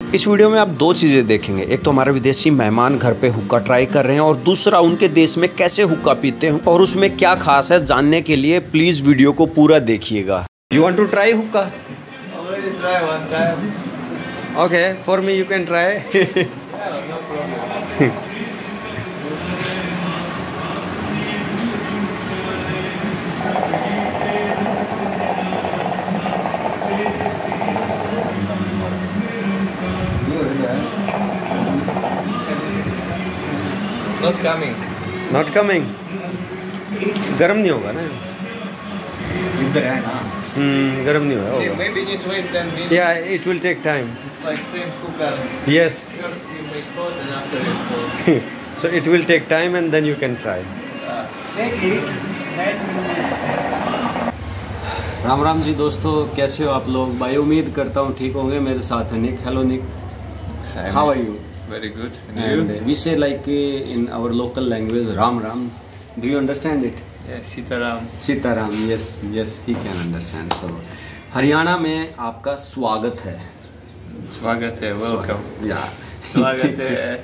इस वीडियो में आप दो चीज़ें देखेंगे, एक तो हमारे विदेशी मेहमान घर पे हुक्का ट्राई कर रहे हैं और दूसरा उनके देश में कैसे हुक्का पीते हैं और उसमें क्या खास है जानने के लिए प्लीज़ वीडियो को पूरा देखिएगा। यू वांट टू ट्राई हुक्का? Already try one time. Okay, for me you can try. No problem. Not coming. Not coming. गर्म नहीं होगा ना? इधर है ना? गर्म नहीं होगा। Maybe need to wait 10 minutes. Yeah, it will take time. It's like same cooker. Yes. First you make hot and after it's cold. So it will take time and then you can try. Ram Ram ji दोस्तों, कैसे हो आप लोग? भाई उम्मीद करता हूँ ठीक होंगे। मेरे साथ है Nick. Hello Nick, how are you? Very good. And we say like in our local language Ram Ram. Do you understand it? Yeah, Sitaram. Sitaram, yes, yes, he can understand. So Haryana में आपका स्वागत है। स्वागत है, welcome. या स्वागत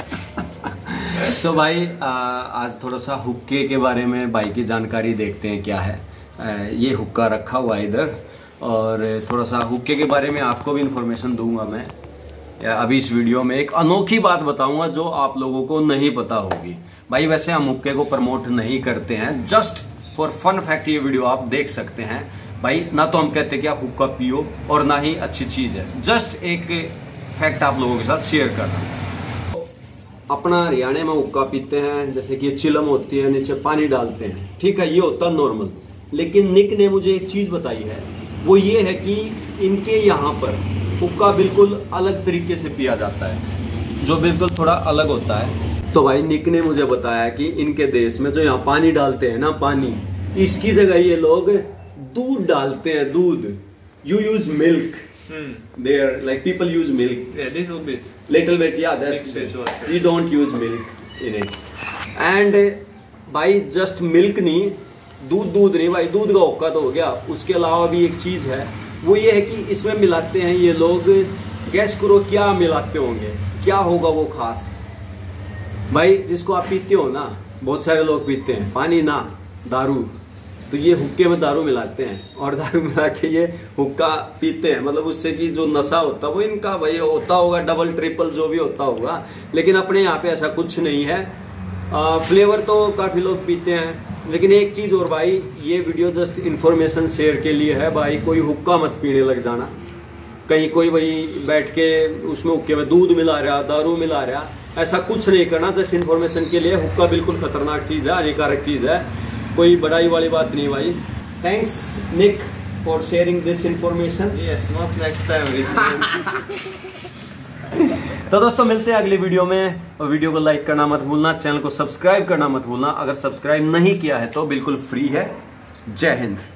है। सो भाई आज थोड़ा सा हुक्के के बारे में भाई की जानकारी देखते हैं क्या है। ये हुक्का रखा हुआ है इधर और थोड़ा सा हुक्के के बारे में आपको भी इन्फॉर्मेशन दूंगा मैं अभी इस वीडियो में। एक अनोखी बात बताऊंगा जो आप लोगों को नहीं पता होगी। भाई वैसे हम हुक्के को प्रमोट नहीं करते हैं, जस्ट फॉर फन फैक्ट ये वीडियो आप देख सकते हैं। भाई ना तो हम कहते कि आप हुक्का पियो और ना ही अच्छी चीज़ है, जस्ट एक फैक्ट आप लोगों के साथ शेयर कर रहा हूँ। अपना हरियाणा में हुक्का पीते हैं, जैसे कि चिलम होती है, नीचे पानी डालते हैं, ठीक है, ये होता है नॉर्मल। लेकिन निक ने मुझे एक चीज़ बताई है, वो ये है कि इनके यहाँ पर हुक्का बिल्कुल अलग तरीके से पिया जाता है, जो बिल्कुल थोड़ा अलग होता है। तो भाई निक ने मुझे बताया कि इनके देश में जो यहाँ पानी डालते हैं ना, पानी, इसकी जगह ये लोग दूध डालते हैं। दूध, you use milk there, like people use milk. Little bit, या that's, we don't use milk in it. And भाई जस्ट मिल्क नहीं, दूध नहीं भाई, दूध का हुक्का तो हो गया। उसके अलावा भी एक चीज है, वो ये है कि इसमें मिलाते हैं ये लोग, गैस करो क्या मिलाते होंगे, क्या होगा वो खास। भाई जिसको आप पीते हो ना, बहुत सारे लोग पीते हैं पानी ना दारू, तो ये हुक्के में दारू मिलाते हैं और दारू मिला के ये हुक्का पीते हैं। मतलब उससे कि जो नशा होता है वो इनका भाई होता होगा, डबल ट्रिपल जो भी होता होगा। लेकिन अपने यहाँ पे ऐसा कुछ नहीं है। फ्लेवर तो काफ़ी लोग पीते हैं। लेकिन एक चीज़ और भाई, ये वीडियो जस्ट इन्फॉर्मेशन शेयर के लिए है भाई। कोई हुक्का मत पीने लग जाना, कहीं कोई वही बैठ के उसमें हुक्के में दूध मिला रहा, दारू मिला रहा, ऐसा कुछ नहीं करना। जस्ट इन्फॉर्मेशन के लिए। हुक्का बिल्कुल खतरनाक चीज़ है, हानिकारक चीज़ है, कोई बड़ाई वाली बात नहीं भाई। Thanks Nick for sharing this information. Yes, not next time. तो दोस्तों मिलते हैं अगली वीडियो में, और वीडियो को लाइक करना मत भूलना, चैनल को सब्सक्राइब करना मत भूलना। अगर सब्सक्राइब नहीं किया है तो बिल्कुल फ्री है। जय हिंद।